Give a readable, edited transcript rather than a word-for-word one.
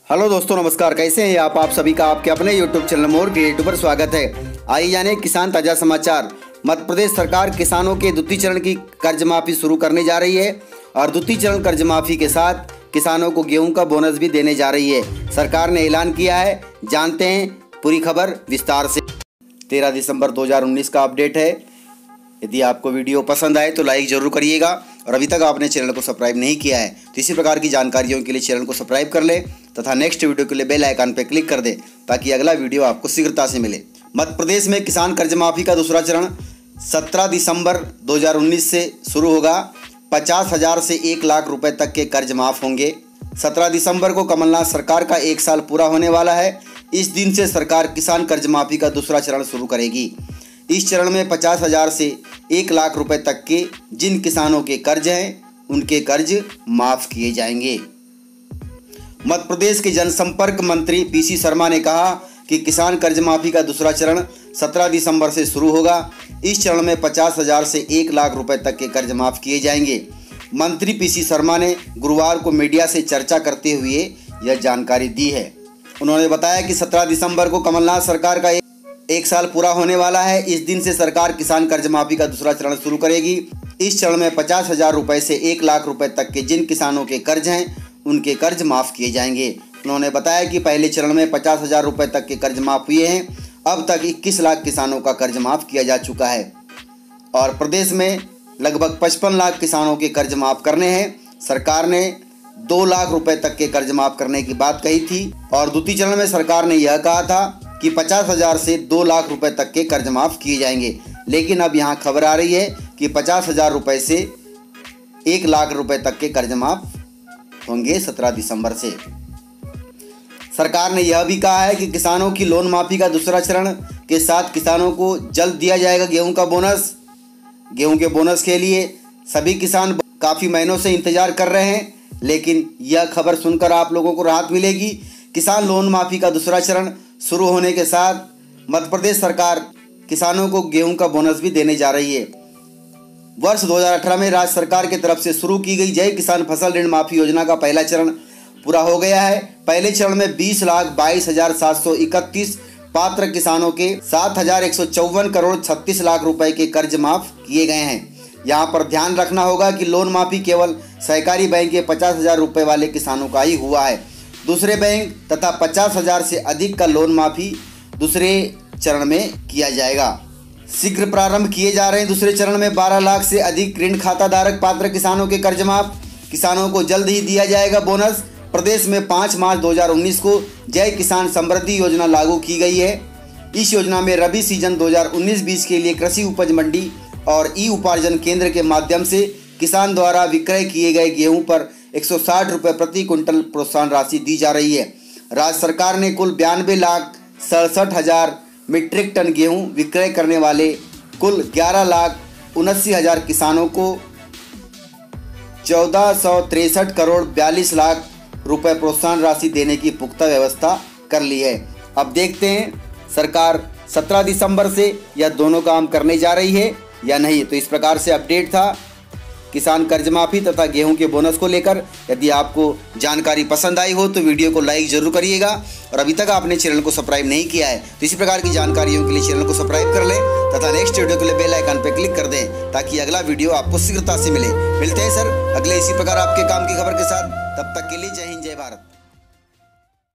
Hello दोस्तों, नमस्कार। कैसे हैं आप सभी का आपके अपने यूट्यूब चैनल मोर क्रिएटिव पर स्वागत है। आइए जाने किसान ताजा समाचार। मध्य प्रदेश सरकार किसानों के द्वितीय चरण की कर्ज माफी शुरू करने जा रही है और द्वितीय चरण कर्ज माफी के साथ किसानों को गेहूं का बोनस भी देने जा रही है। सरकार ने ऐलान किया है, जानते हैं पूरी खबर विस्तार से। 13 दिसंबर 2019 का अपडेट है। यदि आपको वीडियो पसंद आए तो लाइक जरूर करिएगा और अभी तक आपने चैनल को सब्सक्राइब नहीं किया है तो इसी प्रकार की जानकारियों के लिए चैनल को सब्सक्राइब कर ले तथा नेक्स्ट वीडियो के लिए बेल आइकन पर क्लिक कर दे ताकि अगला वीडियो आपको शीघ्रता से मिले। मध्य प्रदेश में किसान कर्ज माफी का दूसरा चरण 17 दिसंबर 2019 से शुरू होगा। 50,000 से 1 लाख रुपए तक के कर्ज माफ होंगे। 17 दिसंबर को कमलनाथ सरकार का 1 साल पूरा होने वाला है। इस दिन से सरकार किसान कर्ज माफी का दूसरा चरण शुरू करेगी। इस चरण में 50,000 से 1 लाख रुपए तक के जिन किसानों के कर्ज हैं उनके कर्ज माफ किए जाएंगे। मध्य प्रदेश के जनसंपर्क मंत्री पीसी शर्मा ने कहा कि किसान कर्ज माफी का दूसरा चरण 17 दिसंबर से शुरू होगा। इस चरण में 50,000 से 1 लाख रुपए तक के कर्ज माफ किए जाएंगे। मंत्री पीसी शर्मा ने गुरुवार को मीडिया से चर्चा करते हुए यह जानकारी दी है। उन्होंने बताया कि 17 दिसंबर को कमलनाथ सरकार का 1 साल पूरा होने वाला है। इस दिन से सरकार किसान कर्ज माफी का दूसरा चरण शुरू करेगी। इस चरण में 50,000 रुपए से 1 लाख रुपए तक के जिन किसानों के कर्ज हैं उनके कर्ज माफ किए जाएंगे। उन्होंने बताया कि पहले चरण में 50,000 रुपए तक के कर्ज माफ हुए हैं। अब तक 21 लाख किसानों का कर्ज माफ किया जा चुका है और प्रदेश में लगभग 55 लाख किसानों के कर्ज माफ करने हैं। सरकार ने 2 लाख रुपए तक के कर्ज माफ करने की बात कही थी और द्वितीय चरण में सरकार ने यह कहा था कि 50,000 से 2 लाख रुपए तक के कर्ज माफ किए जाएंगे। लेकिन अब यहाँ खबर आ रही है कि 50,000 रुपए से 1 लाख रुपए तक के कर्ज माफ होंगे 17 दिसंबर से। सरकार ने यह भी कहा है कि किसानों की लोन माफी का दूसरा चरण के साथ किसानों को जल्द दिया जाएगा गेहूं का बोनस। गेहूं के बोनस के लिए सभी किसान काफ़ी महीनों से इंतजार कर रहे हैं, लेकिन यह खबर सुनकर आप लोगों को राहत मिलेगी। किसान लोन माफी का दूसरा चरण शुरू होने के साथ मध्य प्रदेश सरकार किसानों को गेहूं का बोनस भी देने जा रही है। वर्ष 2018 में राज्य सरकार की तरफ से शुरू की गई जय किसान फसल ऋण माफी योजना का पहला चरण पूरा हो गया है। पहले चरण में 20,22,731 पात्र किसानों के 7,154 करोड़ 36 लाख रुपए के कर्ज माफ किए गए हैं। यहाँ पर ध्यान रखना होगा कि लोन माफी केवल सहकारी बैंक के 50,000 रुपए वाले किसानों का ही हुआ है। दूसरे बैंक तथा 50,000 से अधिक का लोन माफी दूसरे चरण में किया जाएगा। शीघ्र प्रारंभ किए जा रहे हैं दूसरे चरण में 12 लाख से अधिक ऋण खाता धारक पात्र किसानों के कर्ज माफ। किसानों को जल्द ही दिया जाएगा बोनस। प्रदेश में 5 मार्च 2019 को जय किसान समृद्धि योजना लागू की गई है। इस योजना में रबी सीजन 2019-20 के लिए कृषि उपज मंडी और ई उपार्जन केंद्र के माध्यम से किसान द्वारा विक्रय किए गए गेहूं पर 160 रुपये प्रति क्विंटल प्रोत्साहन राशि दी जा रही है। राज्य सरकार ने कुल 92,67,000 मीट्रिक टन गेहूं विक्रय करने वाले कुल 11,79,000 किसानों को 1463 करोड़ 42 लाख रुपए प्रोत्साहन राशि देने की पुख्ता व्यवस्था कर ली है। अब देखते हैं सरकार 17 दिसंबर से यह दोनों काम करने जा रही है या नहीं। तो इस प्रकार से अपडेट था किसान कर्ज माफी तथा गेहूं के बोनस को लेकर। यदि आपको जानकारी पसंद आई हो तो वीडियो को लाइक जरूर करिएगा और अभी तक आपने चैनल को सब्सक्राइब नहीं किया है तो इसी प्रकार की जानकारियों के लिए चैनल को सब्सक्राइब कर लें तथा नेक्स्ट वीडियो के लिए बेल आइकन पर क्लिक कर दें ताकि अगला वीडियो आपको शीघ्रता से मिले। मिलते हैं सर अगले इसी प्रकार आपके काम की खबर के साथ। तब तक के